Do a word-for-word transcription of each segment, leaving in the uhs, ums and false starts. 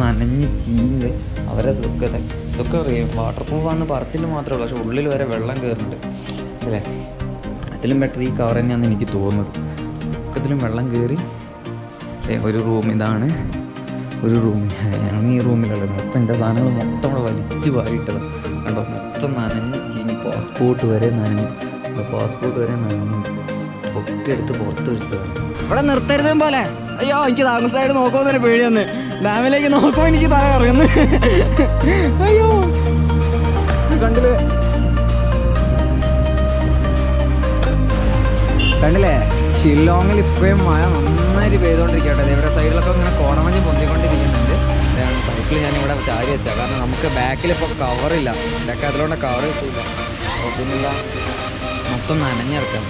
നനഞ്ഞ് ചീഞ്ഞ് അവരെ ഇതൊക്കെ ഇതൊക്കെ അറിയാം. വാട്ടർ പ്രൂഫാന്ന് പറച്ചിൽ മാത്രമേ ഉള്ളൂ, പക്ഷെ ഉള്ളിൽ വരെ വെള്ളം കയറുന്നുണ്ട് അല്ലേ. അതിലും ബെറ്റർ ഈ കവർ തന്നെയാണെന്ന് എനിക്ക് തോന്നുന്നത്. ഒക്കത്തിലും വെള്ളം കയറി. ഒരു റൂം ഇതാണ്, ഒരു റൂമിൽ ഞാൻ ഈ റൂമിലുള്ളത് മൊത്തം എൻ്റെ സാധനങ്ങൾ മൊത്തം ഇവിടെ വലിച്ച് വാരിയിട്ടത് കണ്ടോ. മൊത്തം നനഞ്ഞ് ചീഞ്ഞ് പാസ്പോർട്ട് വരെ നനഞ്ഞു, പാസ്പോർട്ട് വരെ നനഞ്ഞു ഒക്കെ എടുത്ത് പുറത്തൊഴിച്ചതാണ്. ഇവിടെ നിർത്തരുത് പോലെ. അയ്യോ എനിക്ക് താമസമായിട്ട് നോക്കുമ്പോൾ പേടി വന്ന് ഡാമിലേക്ക് നോക്കുമ്പോൾ എനിക്ക് താഴെ അറിയുന്നു. അയ്യോ കണ്ടില്ലേ കണ്ടില്ലേ ഷില്ലോങ്ങിൽ ഇപ്പോഴും മഴ നന്നായിട്ട് പെയ്തുകൊണ്ടിരിക്കട്ടെ. ഇവിടെ സൈഡിലൊക്കെ ഇങ്ങനെ കോടമഞ്ഞ് പൊന്തിക്കൊണ്ടിരിക്കുന്നുണ്ട്. സൈക്കിൾ ഞാനിവിടെ ചാരി വെച്ചാൽ കാരണം നമുക്ക് ബാക്കിലിപ്പോൾ കവറില്ല, ബാക്ക് അതിലോട്ട് കവർ കിട്ടില്ല. അപ്പോൾ പിന്നെന്താ മൊത്തം നനഞ്ഞെടുക്കാം.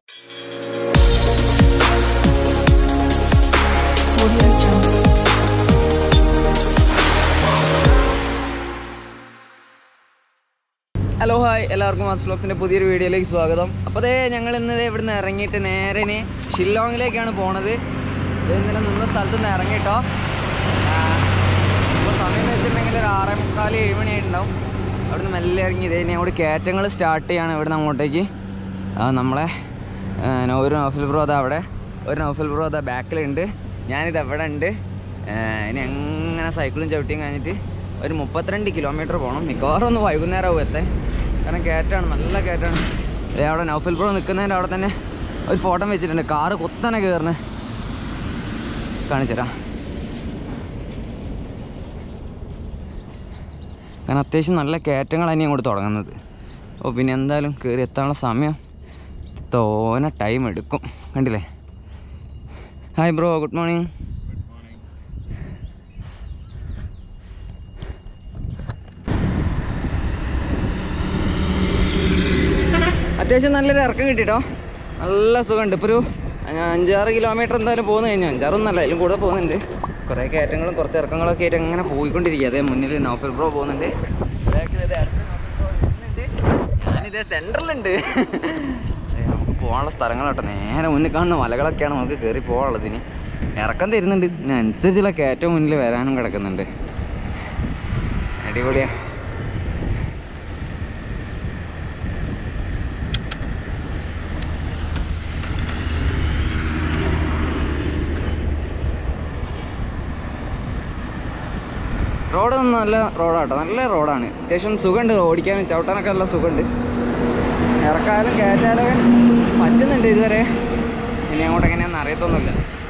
ഹലോ ഹായ്, എല്ലാവർക്കും മാസ് വ്ലോഗ്സിൻ്റെ പുതിയൊരു വീഡിയോയിലേക്ക് സ്വാഗതം. അപ്പോൾ അതേ ഞങ്ങൾ ഇന്നത് ഇവിടുന്ന് ഇറങ്ങിയിട്ട് നേരെ ഷില്ലോങ്ങിലേക്കാണ് പോണത്. ഇന്നലെ നിന്ന സ്ഥലത്ത് നിന്ന് ഇറങ്ങിയിട്ടോ. ഇപ്പോൾ സമയം എന്ന് വെച്ചിട്ടുണ്ടെങ്കിൽ ഒരു ആറേ മുക്കാൽ ഏഴ് മണിയായിട്ടുണ്ടാവും. അവിടുന്ന് മെല്ലെ ഇറങ്ങി ഇതേ ഇനി അവിടെ കയറ്റങ്ങൾ സ്റ്റാർട്ട് ചെയ്യാണ് ഇവിടുന്ന് അങ്ങോട്ടേക്ക്. നമ്മളെ ഒരു നൗഫൽ ബ്രോ അതാ അവിടെ, ഒരു നൗഫൽ ബ്രോ അതാ ബാക്കിലുണ്ട്, ഞാനിത് എവിടെ ഉണ്ട്. ഇനി എങ്ങനെ സൈക്കിളും ചവിട്ടിയും കഴിഞ്ഞിട്ട് ഒരു മുപ്പത്തിരണ്ട് കിലോമീറ്റർ പോകണം. മിക്കവാറും ഒന്ന് വൈകുന്നേരം ആവും എത്താൻ, കാരണം കയറ്റാണ്, നല്ല കയറ്റാണ്. അവിടെ നൗഫൽ ബ്രോ നിൽക്കുന്നതിൻ്റെ അവിടെ തന്നെ ഒരു ഫോട്ടോ വെച്ചിട്ടുണ്ട്, കാറ് കൊത്തനെ കയറുന്നത് കാണിച്ചുതരാം. കാരണം അത്യാവശ്യം നല്ല കയറ്റങ്ങൾ തന്നെയാണ് അങ്ങോട്ട് തുടങ്ങുന്നത്. ഓ പിന്നെ എന്തായാലും കയറി എത്താനുള്ള സമയം തോനെ ടൈം എടുക്കും. കണ്ടില്ലേ. Hi bro, good morning. അത്യാവശ്യം നല്ലൊരു ഇറക്കം കിട്ടിട്ടോ, നല്ല സുഖമുണ്ട്. ഇപ്പോൾ ഒരു അഞ്ചാറ് കിലോമീറ്റർ എന്തായാലും പോകുന്നു കഴിഞ്ഞു, അഞ്ചാറൊന്നല്ല അതിലും കൂടെ പോകുന്നുണ്ട്. കുറേ കയറ്റങ്ങളും കുറച്ച് ഇറക്കങ്ങളൊക്കെ ആയിട്ട് അങ്ങനെ പോയിക്കൊണ്ടിരിക്കുക. അതേ മുന്നിൽ നൗഫൽ ബ്രോ പോകുന്നുണ്ട്, ഞാനിതേ സെൻറ്ററിലുണ്ട്. നമുക്ക് പോകാനുള്ള സ്ഥലങ്ങളാട്ടോ, നേരെ മുന്നിൽ കാണുന്ന മലകളൊക്കെയാണ് നമുക്ക് കയറി പോകാനുള്ളത്. ഇനി ഇറക്കം തരുന്നുണ്ട്, ഇതിനനുസരിച്ചുള്ള കയറ്റം മുന്നിൽ വരാനും കിടക്കുന്നുണ്ട്. അടിപൊളിയാ. റോഡ് നല്ല റോഡാട്ടോ, നല്ല റോഡാണ്. അത്യാവശ്യം സുഖമുണ്ട് ഓടിക്കാനും ചവിട്ടാനൊക്കെ നല്ല സുഖമുണ്ട്. ഇറക്കാനും കയറ്റാലും പറ്റുന്നുണ്ട് ഇതുവരെ. ഇനി അങ്ങോട്ട് എങ്ങനെയാണെന്ന് അറിയത്തൊന്നുമില്ല.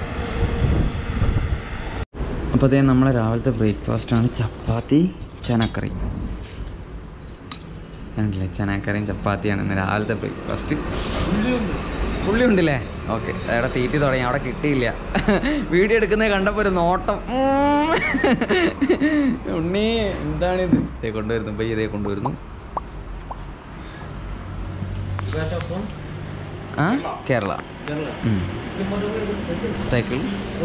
അപ്പോൾ അതേ നമ്മളെ രാവിലത്തെ ബ്രേക്ക്ഫാസ്റ്റാണ് ചപ്പാത്തി ചനക്കറി. കണ്ടില്ലേ, ചനക്കറിയും ചപ്പാത്തിയാണ് ഇന്ന് രാവിലത്തെ ബ്രേക്ക്ഫാസ്റ്റ്. പുള്ളി ഉണ്ടല്ലേ, ഓക്കെ. അവിടെ തീറ്റി തുടങ്ങി, അവിടെ കിട്ടിയില്ല. വീഡിയോ എടുക്കുന്നത് കണ്ടപ്പോൾ ഒരു നോട്ടം, ഉണ്ണി എന്താണിത്, ഇതേ കൊണ്ടുവരുന്നു ബൈ, ഇതേ കൊണ്ടുവരുന്നു. ആ കേരള സൈക്കിൾ,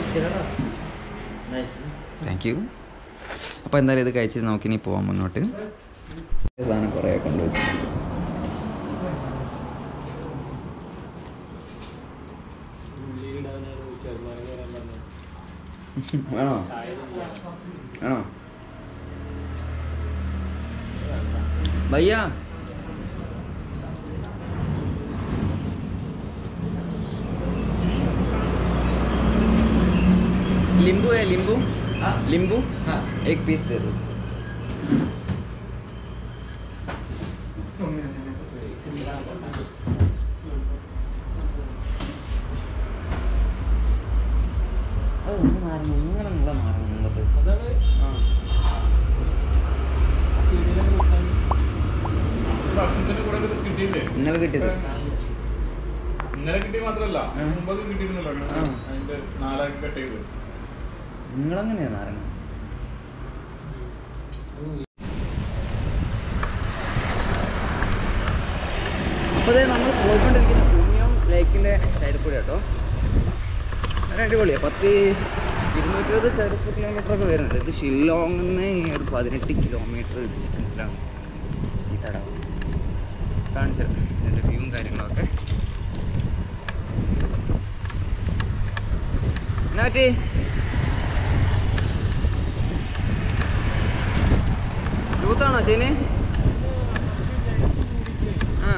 താങ്ക് യു. അപ്പോൾ എന്തായാലും ഇത് കഴിച്ചിട്ട് നമുക്കിനി പോവാം മുന്നോട്ട്. സാധനം കുറേ കൊണ്ടുവരും. വേണോ വേണോ ഭയ്യ? लींबू है, लींबू लींबू एक पीस दे दो. ഇങ്ങനെയുള്ള നാരങ്ങ ഇന്നലെ കിട്ടിയത്, ഇന്നലെ കിട്ടിയ മാത്രല്ല മുമ്പ് കിട്ടിയിരുന്നല്ലോ. നിങ്ങളെങ്ങനെയാ നാരങ്ങ? അപ്പോൾ അതെ നമ്മൾ പോയിക്കൊണ്ടിരിക്കുന്ന പുണ്യം ലേക്കിൻ്റെ സൈഡിൽ കൂടെ കേട്ടോ. അങ്ങനെ അടിപൊളിയാണ്. പത്ത് ഇരുന്നൂറ്റി ഇരുപത് ചതുരശ്ര കിലോമീറ്ററൊക്കെ വരുന്നുണ്ട്. ഇത് ഷില്ലോങ്ങിൽ നിന്ന് ഒരു പതിനെട്ട് കിലോമീറ്റർ ഡിസ്റ്റൻസിലാണ് ഈ തടാകം. കാണിച്ചത് ഇതിൻ്റെ വ്യൂവും കാര്യങ്ങളൊക്കെ. എന്നാ പറ്റി ആണോ ചേന്? ആ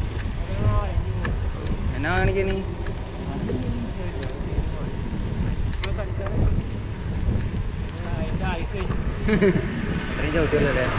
എന്നാ കാണിക്കാ നീ? അത്രയും ചവിട്ടിയല്ലോ അല്ലേ?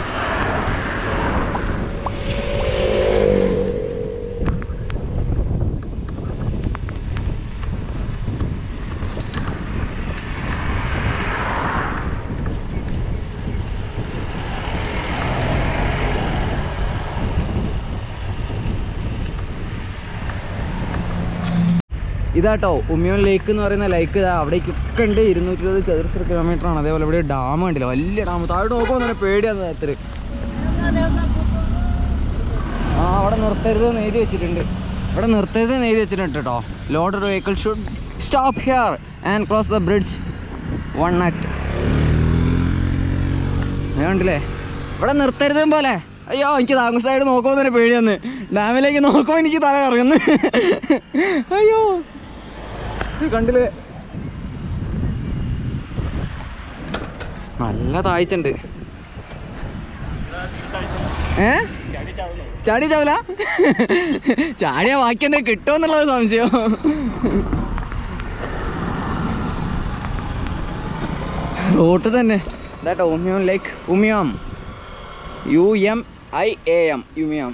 ഇതാട്ടോ ഉമ്മിയോൻ ലേക്ക് എന്ന് പറയുന്ന ലേക്ക്. ഇതാ അവിടേക്കൊക്കെ ഉണ്ട്. ഇരുന്നൂറ്റി ഇരുപത് ചതുരശ്ര കിലോമീറ്റർ ആണ്. അതേപോലെ ഇവിടെ ഡാം കണ്ടില്ല, വലിയ ഡാം. താഴോട്ട് നോക്കുമ്പോൾ തന്നെ പേടിയാന്ന് അത്ര. ആ അവിടെ നിർത്തരുതെന്ന് എഴുതി വെച്ചിട്ടുണ്ട്. ഇവിടെ നിർത്തരുതെന്ന് എഴുതി വെച്ചിട്ടുണ്ട് കേട്ടോ. Loaded vehicle should stop here and cross the bridge one at. കണ്ടില്ലേ, ഇവിടെ നിർത്തരുതും പോലെ. അയ്യോ എനിക്ക് താങ്കൾ സൈഡ് നോക്കുമ്പോൾ തന്നെ പേടിയാന്ന്. ഡാമിലേക്ക് നോക്കുമ്പോൾ എനിക്ക് തല കറങ്ങുന്നു. അയ്യോ കണ്ടില്ലേ, നല്ല താഴ്ചണ്ട്. ഏ ചാടി ചാവല? ചാടിയാ ബാക്കി എന്താ കിട്ടുമെന്നുള്ളത് സംശയം. റോട്ട് തന്നെ ഇതാട്ടോ Umiam lake. Umiam U M I A M Umiam.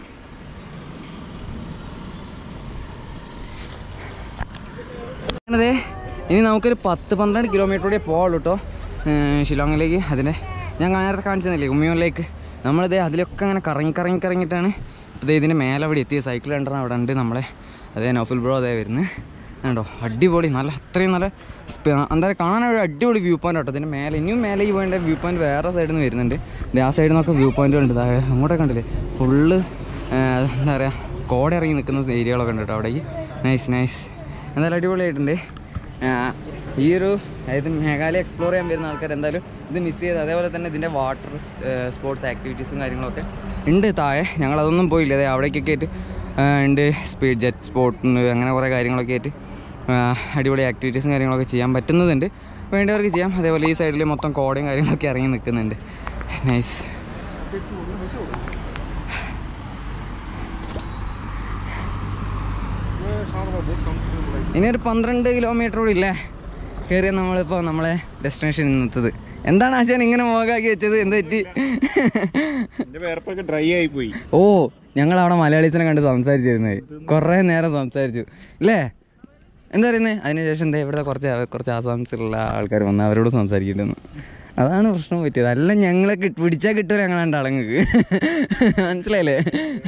അതെ ഇനി നമുക്കൊരു പത്ത് പന്ത്രണ്ട് കിലോമീറ്റർ കൂടെ പോവുള്ളൂ കേട്ടോ ഷിലോങ്ങിലേക്ക്. അതിനെ ഞാൻ നേരത്തെ കാണിച്ചു തന്നില്ലേ ഉമിയോനിലേക്ക്. നമ്മളിതേ അതിലൊക്കെ അങ്ങനെ കറങ്ങി കറങ്ങി കറങ്ങിയിട്ടാണ് ഇപ്പോൾ ഇതിൻ്റെ മേലെ അവിടെ എത്തിയത്. സൈക്കിൾ രണ്ടെണ്ണം അവിടെ ഉണ്ട് നമ്മളെ. അതേ നൗഫൽ ബ്രോ അതേ വരുന്നത് കണ്ടോ. അടിപൊളി, നല്ല അത്രയും നല്ല എന്താ പറയുക, കാണാൻ ഒരു അടിപൊളി വ്യൂ പോയിൻ്റ് കേട്ടോ. ഇതിൻ്റെ മേലെ ഇനിയും മേലെ ഈ പോയിൻ്റെ വ്യൂ പോയിൻറ്റ് വേറെ സൈഡിൽ നിന്ന് വരുന്നുണ്ട്. ഇത് ആ സൈഡിൽ നിന്നൊക്കെ വ്യൂ പോയിൻറ്റുകളുണ്ട്. അങ്ങോട്ടൊക്കെ കണ്ടില്ലേ ഫുള്ള് എന്താ പറയുക കോട ഇറങ്ങി നിൽക്കുന്ന ഏരിയകളൊക്കെ ഉണ്ട് കേട്ടോ അവിടേക്ക്. നൈസ് നൈസ്, എന്തായാലും അടിപൊളിയായിട്ടുണ്ട്. ഈ ഒരു അതായത് മേഘാലയ എക്സ്പ്ലോർ ചെയ്യാൻ വരുന്ന ആൾക്കാർ എന്തായാലും ഇത് മിസ് ചെയ്ത്. അതേപോലെ തന്നെ ഇതിൻ്റെ വാട്ടർ സ്പോർട്സ് ആക്ടിവിറ്റീസും കാര്യങ്ങളൊക്കെ ഉണ്ട് താഴെ. ഞങ്ങളതൊന്നും പോയില്ല. അതായത് അവിടേക്കൊക്കെ ആയിട്ട് ഉണ്ട് സ്പീഡ് ജെറ്റ് സ്പോട്ടുണ്ട്, അങ്ങനെ കുറേ കാര്യങ്ങളൊക്കെ ആയിട്ട് അടിപൊളി ആക്ടിവിറ്റീസും കാര്യങ്ങളൊക്കെ ചെയ്യാൻ പറ്റുന്നതുണ്ട്. വേണ്ടവർക്ക് ചെയ്യാം. അതേപോലെ ഈ സൈഡിൽ മൊത്തം കോടയും കാര്യങ്ങളൊക്കെ ഇറങ്ങി നിൽക്കുന്നുണ്ട്. നൈസ്. ഇനി ഒരു പന്ത്രണ്ട് കിലോമീറ്റർ കൂടി ഇല്ലേ കയറിയ നമ്മളിപ്പോൾ നമ്മളെ ഡെസ്റ്റിനേഷൻ ഇന്നത്തത്. എന്താണ് ആശാൻ ഇങ്ങനെ മോകാക്കി വെച്ചത്? എന്ത് പറ്റി? ഡ്രൈ ആയി പോയി. ഓ ഞങ്ങളവിടെ മലയാളീസിനെ കണ്ട് സംസാരിച്ചിരുന്നത് കുറേ നേരം സംസാരിച്ചു അല്ലേ? എന്താ പറയുന്നത്? അതിനുശേഷം എന്താ ഇവിടെ കുറച്ച് കുറച്ച് ആസാംസിലുള്ള ആൾക്കാർ വന്ന് അവരോട് സംസാരിക്കേണ്ടിരുന്നു. അതാണ് പ്രശ്നം പറ്റിയത്. അല്ല ഞങ്ങളെ പിടിച്ചാൽ കിട്ടുമല്ലോ ഞങ്ങൾ രണ്ടാളങ്ങൾക്ക്. മനസ്സിലായില്ലേ?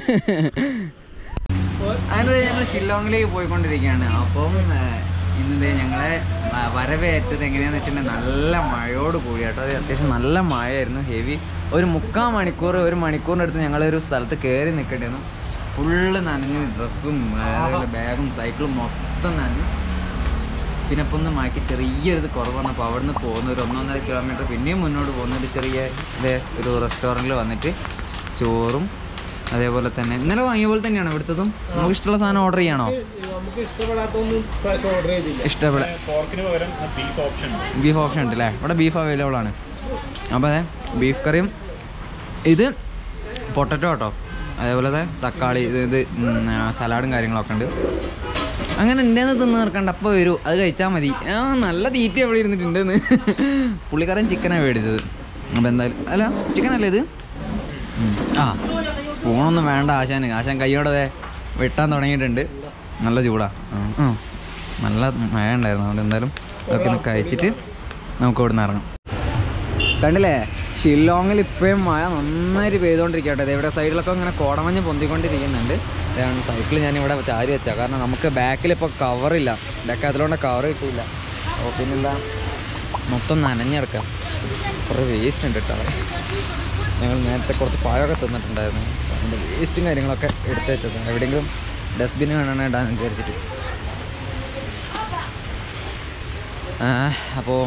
അങ്ങനെ ഞങ്ങൾ ഷില്ലോങ്ങിലേക്ക് പോയിക്കൊണ്ടിരിക്കുകയാണ്. അപ്പം ഇന്നത്തെ ഞങ്ങളെ വരവേറ്റത് എങ്ങനെയാണെന്ന് വെച്ചിട്ടുണ്ടെങ്കിൽ നല്ല മഴയോട് കൂടി കേട്ടോ. അത് അത്യാവശ്യം നല്ല മഴയായിരുന്നു, ഹെവി. ഒരു മുക്കാൽ മണിക്കൂർ ഒരു മണിക്കൂറിനടുത്ത് ഞങ്ങളൊരു സ്ഥലത്ത് കയറി നിൽക്കേണ്ടിയിരുന്നു. ഫുള്ള് നനഞ്ഞു, ഡ്രസ്സും അതേപോലെ ബാഗും സൈക്കിളും മൊത്തം നനഞ്ഞു. പിന്നെ ഇപ്പം ഒന്ന് മാറ്റി ചെറിയൊരിത് കുറവ് വന്നപ്പോൾ അവിടെ നിന്ന് പോകുന്ന ഒരു ഒന്നൊന്നര കിലോമീറ്റർ പിന്നെയും മുന്നോട്ട് പോകുന്ന ഒരു ചെറിയ ഇത് ഒരു റെസ്റ്റോറൻറ്റിൽ വന്നിട്ട് ചോറും അതേപോലെ തന്നെ ഇന്നലെ വാങ്ങിയ പോലെ തന്നെയാണ് ഇവിടുത്തതും. നമുക്ക് ഇഷ്ടമുള്ള സാധനം ഓർഡർ ചെയ്യണോ? ഇഷ്ടപ്പെടാം. ബീഫ് ഓപ്ഷൻ ഉണ്ട് അല്ലേ? ഇവിടെ ബീഫ് അവൈലബിൾ ആണ്. അപ്പോൾ അതെ ബീഫ് കറിയും ഇത് പൊട്ടറ്റോ കേട്ടോ, അതേപോലെ തക്കാളി ഇത് സലാഡും കാര്യങ്ങളൊക്കെ ഉണ്ട്. അങ്ങനെ ഉണ്ടെന്ന് തിന്ന് തീർക്കണ്ട, അപ്പോൾ വരൂ അത് കഴിച്ചാൽ മതി. ആ നല്ല തീറ്റ എവിടെ ഇരുന്നിട്ടുണ്ടെന്ന്. പുള്ളിക്കാരൻ ചിക്കനാണ് മേടിച്ചത്. അപ്പോൾ എന്തായാലും അല്ല ചിക്കനല്ലേ ഇത്? ആ സ്പൂണൊന്നും വേണ്ട ആശാന്. ആശാൻ കൈയോടെ വെട്ടാൻ തുടങ്ങിയിട്ടുണ്ട്. നല്ല ചൂടാ. ആ നല്ല മഴ ഉണ്ടായിരുന്നു. അതുകൊണ്ട് എന്തായാലും അതൊക്കെ ഒന്ന് കഴിച്ചിട്ട് നമുക്ക് ഇവിടെ നിന്ന് ഇറങ്ങാം. കണ്ടില്ലേ ഷില്ലോങ്ങിൽ ഇപ്പോഴും മഴ നന്നായിട്ട് പെയ്തുകൊണ്ടിരിക്കട്ടെ. ഇവിടെ സൈഡിലൊക്കെ ഇങ്ങനെ കോടമഞ്ഞ് പൊന്തിക്കൊണ്ടിരിക്കുന്നുണ്ട്. അതാണ് സൈക്കിൾ ഞാനിവിടെ ചാരി വെച്ചാൽ, കാരണം നമുക്ക് ബാക്കിലിപ്പോൾ കവറില്ല. ബാക്ക് അതിലോണ്ട് കവർ കിട്ടില്ല. അപ്പോൾ പിന്നെന്താ മൊത്തം നനഞ്ഞെടുക്കാം. കുറേ വേസ്റ്റ് ഉണ്ട് കേട്ടോ. ഞങ്ങൾ നേരത്തെ കുറച്ച് പഴമൊക്കെ തിന്നിട്ടുണ്ടായിരുന്നു. അതിൻ്റെ വേസ്റ്റും കാര്യങ്ങളൊക്കെ എടുത്ത് വെച്ചത് എവിടെയെങ്കിലും ഡസ്റ്റ്ബിൻ വേണമെന്ന് ഇടാൻ വിചാരിച്ചിട്ട്. അപ്പോൾ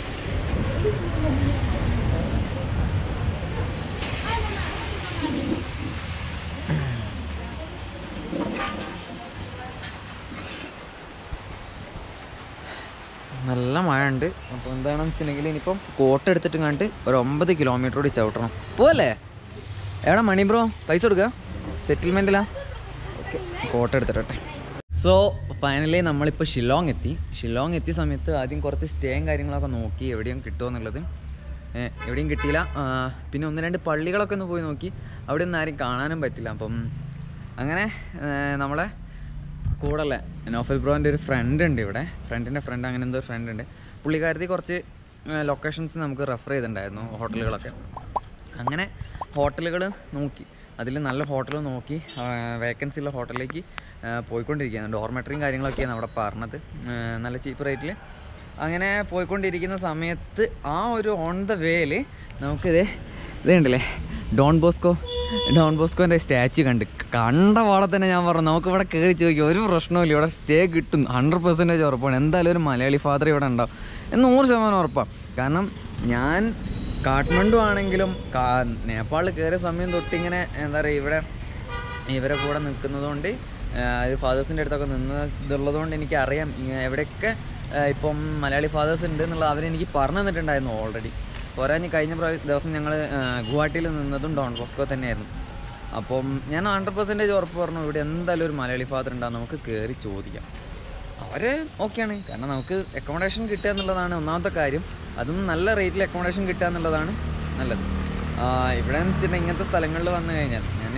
നല്ല മഴ ഉണ്ട്. അപ്പോൾ എന്താണെന്ന് വെച്ചിട്ടുണ്ടെങ്കിൽ ഇനിയിപ്പം കോട്ട് എടുത്തിട്ട് കണ്ട് ഒരു ഒമ്പത് കിലോമീറ്റർ കൂടി ചവിട്ടണം. പോവല്ലേ? എവിടെ മണി ബ്രോ പൈസ കൊടുക്കുക സെറ്റിൽമെൻറ്റിലാ? ഓക്കെ കോട്ട എടുത്തിട്ടെ. സോ ഫൈനലി നമ്മളിപ്പോൾ ഷിലോങ് എത്തി. ഷിലോങ് എത്തിയ സമയത്ത് ആദ്യം കുറച്ച് സ്റ്റേയും കാര്യങ്ങളൊക്കെ നോക്കി എവിടെയും കിട്ടുമോ എന്നുള്ളത്. എവിടെയും കിട്ടിയില്ല. പിന്നെ ഒന്ന് രണ്ട് പള്ളികളൊക്കെ ഒന്ന് പോയി നോക്കി, അവിടെ ഒന്നും ആരും കാണാനും പറ്റില്ല. അപ്പം അങ്ങനെ നമ്മളെ കൂടെയുള്ള നോഫൽ ബ്രോൻ്റെ ഒരു ഫ്രണ്ട് ഉണ്ട് ഇവിടെ, ഫ്രണ്ടിൻ്റെ ഫ്രണ്ട് അങ്ങനെ എന്തോ ഫ്രണ്ട് ഉണ്ട്. പുള്ളിക്കാരത്തി കുറച്ച് ലൊക്കേഷൻസ് നമുക്ക് റെഫർ ചെയ്തിട്ടുണ്ടായിരുന്നു, ഹോട്ടലുകളൊക്കെ. അങ്ങനെ ഹോട്ടലുകൾ നോക്കി, അതിൽ നല്ല ഹോട്ടൽ നോക്കി വേക്കൻസി ഉള്ള ഹോട്ടലിലേക്ക് പോയിക്കൊണ്ടിരിക്കുകയാണ്. ഡോർമെറ്ററിയും കാര്യങ്ങളൊക്കെയാണ് അവിടെ പറഞ്ഞത്, നല്ല ചീപ്പ് റേറ്റിൽ. അങ്ങനെ പോയിക്കൊണ്ടിരിക്കുന്ന സമയത്ത് ആ ഒരു ഓൺ ദ വേയിൽ നമുക്കിത് ഇതുണ്ടല്ലേ ഡോൺ ബോസ്കോ ഡോൺ ബോസ്കോൻ്റെ സ്റ്റാച്യു കണ്ട് കണ്ട പാടെ തന്നെ ഞാൻ പറഞ്ഞു നമുക്കിവിടെ കയറി ചോദിക്കും, ഒരു പ്രശ്നമില്ല, ഇവിടെ സ്റ്റേ കിട്ടും, ഹൺഡ്രഡ് പെർസെൻറ്റേജ് ഉറപ്പാണ്. എന്തായാലും ഒരു മലയാളി ഫാദർ ഇവിടെ ഉണ്ടാവും എന്ന് നൂറ് ശതമാനം ഉറപ്പാണ്. കാരണം ഞാൻ കാഠ്മണ്ഡു ആണെങ്കിലും നേപ്പാളിൽ കയറിയ സമയം തൊട്ടിങ്ങനെ എന്താ പറയുക ഇവിടെ ഇവരെ കൂടെ നിൽക്കുന്നതുകൊണ്ട്, അത് ഫാദേഴ്സിൻ്റെ അടുത്തൊക്കെ നിന്നതുള്ളതുകൊണ്ട് എനിക്കറിയാം എവിടെയൊക്കെ ഇപ്പം മലയാളി ഫാദേഴ്സ് ഉണ്ട് എന്നുള്ളത് അവരെനിക്ക് പറഞ്ഞു തന്നിട്ടുണ്ടായിരുന്നു ഓൾറെഡി. പോരാഞ്ഞ് കഴിഞ്ഞ ദിവസം ഞങ്ങൾ ഗുവാഹട്ടിയിൽ നിന്നതും ഡോൺ ബോസ്കോ തന്നെയായിരുന്നു. അപ്പം ഞാൻ ഹൺഡ്രഡ് പെർസെൻറ്റേജ് ഉറപ്പ് പറഞ്ഞു ഇവിടെ എന്തായാലും ഒരു മലയാളി ഫാദർ ഉണ്ടാകും, നമുക്ക് കയറി ചോദിക്കാം. അവർ ഓക്കെയാണ്, കാരണം നമുക്ക് അക്കോമഡേഷൻ കിട്ടുക എന്നുള്ളതാണ് ഒന്നാമത്തെ കാര്യം. അതും നല്ല റേറ്റിൽ അക്കോമഡേഷൻ കിട്ടുക എന്നുള്ളതാണ് നല്ലത്. ഇവിടെ എന്ന് വെച്ചിട്ടുണ്ടെങ്കിൽ ഇങ്ങനത്തെ സ്ഥലങ്ങളിൽ വന്നു കഴിഞ്ഞാൽ ഞാൻ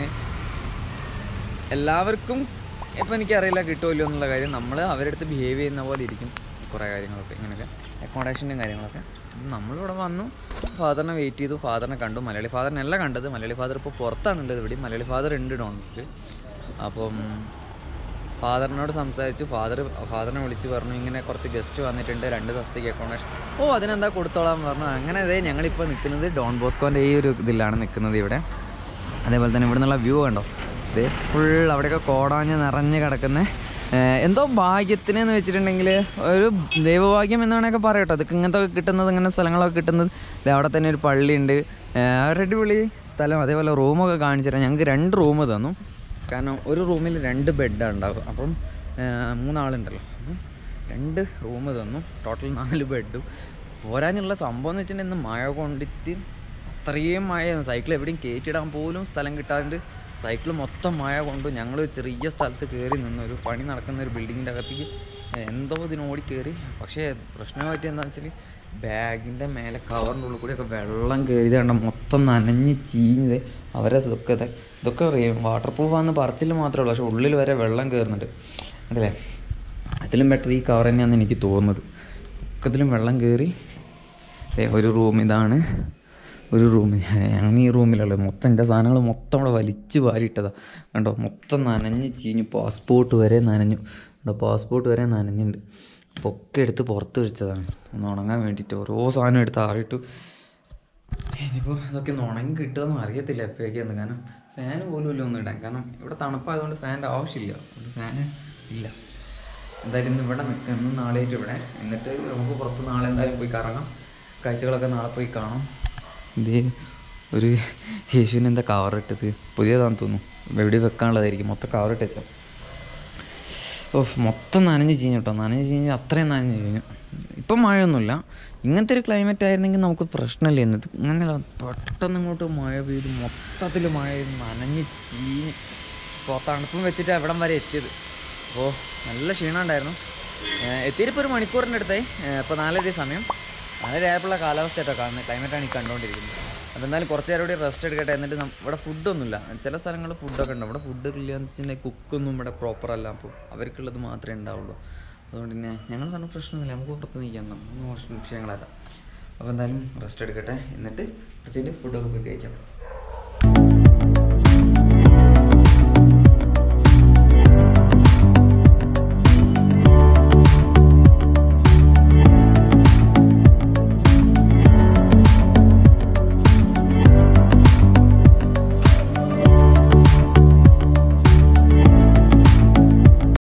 എല്ലാവർക്കും ഇപ്പം എനിക്കറിയില്ല കിട്ടുമല്ലോ എന്നുള്ള കാര്യം, നമ്മൾ അവരുടെ അടുത്ത് ബിഹേവ് ചെയ്യുന്ന പോലെ ഇരിക്കും കുറേ കാര്യങ്ങളൊക്കെ, ഇങ്ങനെയൊക്കെ അക്കോമഡേഷനും കാര്യങ്ങളൊക്കെ. നമ്മളിവിടെ വന്നു, ഫാദറിനെ വെയിറ്റ് ചെയ്തു, ഫാദറിനെ കണ്ടു. മലയാളി ഫാദറിനല്ല കണ്ടത്, മലയാളി ഫാദർ ഇപ്പോൾ പുറത്താണുള്ളത്. ഇവിടെ മലയാളി ഫാദർ ഉണ്ട് ഡോൺബോസ്കോയിൽ. അപ്പം ഫാദറിനോട് സംസാരിച്ചു. ഫാദർ ഫാദറിനെ വിളിച്ച് പറഞ്ഞു ഇങ്ങനെ കുറച്ച് ഗസ്റ്റ് വന്നിട്ടുണ്ട്, രണ്ട് ദിവസത്തേക്ക് അക്കോമഡേഷൻ. ഓ അതിനെന്താ കൊടുത്തോളാൻ പറഞ്ഞു. അങ്ങനെ അതെ ഞങ്ങളിപ്പോൾ നിൽക്കുന്നത് ഡോൺ ബോസ്കോൻ്റെ ഈ ഒരു ഇതിലാണ് നിൽക്കുന്നത് ഇവിടെ. അതേപോലെ തന്നെ ഇവിടെ നിന്നുള്ള വ്യൂ കണ്ടോ, ഇത് ഫുൾ അവിടെയൊക്കെ കോടാഞ്ഞ് നിറഞ്ഞ് കിടക്കുന്ന എന്തോ ഭാഗ്യത്തിന് എന്ന് വെച്ചിട്ടുണ്ടെങ്കിൽ ഒരു ദൈവഭാഗ്യം എന്ന് വേണമെങ്കിൽ പറയട്ടോ. അതൊക്കെ ഇങ്ങനത്തെ കിട്ടുന്നത്, ഇങ്ങനെ സ്ഥലങ്ങളൊക്കെ കിട്ടുന്നത്. ഇത് അവിടെ തന്നെ ഒരു പള്ളിയുണ്ട്, ഒരു അടിപൊളി സ്ഥലം. അതേപോലെ റൂമൊക്കെ കാണിച്ചു തരാം. ഞങ്ങൾക്ക് രണ്ട് റൂം തന്നു, കാരണം ഒരു റൂമിൽ രണ്ട് ബെഡാണ് ഉണ്ടാകും. അപ്പം മൂന്നാളുണ്ടല്ലോ, അപ്പം രണ്ട് റൂം തന്നു, ടോട്ടൽ നാല് ബെഡും. പോരാഞ്ഞുള്ള സംഭവം എന്ന് വെച്ചിട്ടുണ്ടെങ്കിൽ ഇന്ന് മഴ കൊണ്ടിട്ട് അത്രയും മഴയായിരുന്നു. സൈക്കിൾ എവിടെയും കയറ്റിയിടാൻ പോലും സ്ഥലം കിട്ടാണ്ട് സൈക്കിൾ മൊത്തം മഴ കൊണ്ടു. ഞങ്ങൾ ചെറിയ സ്ഥലത്ത് കയറി നിന്ന് ഒരു പണി നടക്കുന്ന ഒരു ബിൽഡിങ്ങിൻ്റെ അകത്തേക്ക് എന്തോ ഇതിന് ഓടി കയറി. പക്ഷേ പ്രശ്നമായിട്ട് എന്താണെന്ന് വെച്ചാൽ ബാഗിൻ്റെ മേലെ കവറിൻ്റെ ഉള്ളിൽ കൂടിയൊക്കെ വെള്ളം കയറിയത് കണ്ട മൊത്തം നനഞ്ഞ് ചീഞ്ഞത്. അവരെ ഇതൊക്കെ ഇതൊക്കെ അറിയാം വാട്ടർ പ്രൂഫാണെന്ന് പറച്ചിൽ മാത്രമേ ഉള്ളൂ, പക്ഷേ ഉള്ളിൽ വരെ വെള്ളം കയറുന്നുണ്ട് അതല്ലേ. അതിലും ബെറ്റർ ഈ കവർ തന്നെയാണെന്ന് എനിക്ക് തോന്നുന്നത്. ഒക്കത്തിലും വെള്ളം കയറി. ഒരു റൂം ഇതാണ്, ഒരു റൂമിൽ ഞാൻ ഈ റൂമിലുള്ളത് മൊത്തം എൻ്റെ സാധനങ്ങൾ മൊത്തം അവിടെ വലിച്ച് വാരിയിട്ടതാണ് കണ്ടോ. മൊത്തം നനഞ്ഞ് ചീഞ്ഞു, പാസ്പോർട്ട് വരെ നനഞ്ഞു കണ്ടോ, പാസ്പോർട്ട് വരെ നനഞ്ഞിട്ടുണ്ട്. അപ്പോൾ ഒക്കെ എടുത്ത് പുറത്ത് വെച്ചതാണ് ഒന്ന് ഉണങ്ങാൻ വേണ്ടിയിട്ട്. ഓരോ സാധനം എടുത്ത് ആറിയിട്ടു. ഇനിയിപ്പോൾ ഇതൊക്കെ ഒന്ന് ഉണങ്ങി കിട്ടുമെന്നും അറിയത്തില്ല എപ്പോഴേക്കാന്ന്, കാരണം ഫാന് പോലും ഇല്ല ഒന്നും ഇടാൻ. കാരണം ഇവിടെ തണുപ്പായതുകൊണ്ട് ഫാൻ്റെ ആവശ്യമില്ല, അതുകൊണ്ട് ഫാന് ഇല്ല. എന്തായാലും ഇന്ന് ഇവിടെ നിൽക്കുക, ഇന്നും നാളെയായിട്ട് ഇവിടെ. എന്നിട്ട് നമുക്ക് പുറത്ത് നാളെ എന്തായാലും പോയി കറങ്ങാം, കാഴ്ചകളൊക്കെ നാളെ പോയി കാണാം. ഇത് ഒരു യേശുവിന് എന്താ കവറിട്ടത്, പുതിയതാണെന്ന് തോന്നുന്നു, എവിടെ വെക്കാനുള്ളതായിരിക്കും. മൊത്തം കവറിട്ട് വെച്ചാൽ ഓ മൊത്തം നനഞ്ഞ് ചീഞ്ഞു കേട്ടോ, നനഞ്ഞ് ചീഞ്ഞ് അത്രയും നനഞ്ഞ് ചീഞ്ഞു. ഇപ്പം മഴയൊന്നുമില്ല. ഇങ്ങനത്തെ ഒരു ക്ലൈമറ്റ് ആയിരുന്നെങ്കിൽ നമുക്ക് പ്രശ്നമില്ല. എന്നിട്ട് ഇങ്ങനെ പെട്ടെന്ന് ഇങ്ങോട്ട് മഴ പെയ്ത് മൊത്തത്തിൽ മഴ പെയ്ത് നനഞ്ഞ് ചീഞ്ഞ് ഇപ്പോൾ തണുപ്പും വെച്ചിട്ട് എവിടം വരെ എത്തിയത്. അപ്പോൾ നല്ല ക്ഷീണം ഉണ്ടായിരുന്നു. എത്തിയിട്ടിപ്പോൾ ഒരു മണിക്കൂറിൻ്റെ അടുത്തായി. ഇപ്പോൾ നാലര സമയം, നാലര ആയപ്പോഴുള്ള കാലാവസ്ഥ ആയിട്ടോ കാണുന്നത്, ക്ലൈമറ്റാണ് ഈ കണ്ടുകൊണ്ടിരിക്കുന്നത്. അപ്പോൾ എന്തായാലും കുറച്ച് നേരം കൂടി റെസ്റ്റ് എടുക്കട്ടെ. എന്നിട്ട് ഇവിടെ ഫുഡൊന്നുമില്ല, ചില സ്ഥലങ്ങളിൽ ഫുഡൊക്കെ ഉണ്ട്, ഇവിടെ ഫുഡ് ഇല്ല എന്ന് വെച്ചിട്ടുണ്ടെങ്കിൽ കുക്കൊന്നും ഇവിടെ പ്രോപ്പറല്ല. അപ്പോൾ അവർക്കുള്ളത് മാത്രമേ ഉണ്ടാവുള്ളൂ. അതുകൊണ്ട് തന്നെ ഞങ്ങൾ പറഞ്ഞ പ്രശ്നമൊന്നുമില്ല, നമുക്ക് പുറത്ത് നിൽക്കാൻ ഒന്നും പ്രശ്ന വിഷയങ്ങളല്ല. അപ്പോൾ എന്തായാലും റെസ്റ്റ് എടുക്കട്ടെ, എന്നിട്ട് കുറച്ചിട്ട് ഫുഡൊക്കെ പോയി കഴിക്കാം.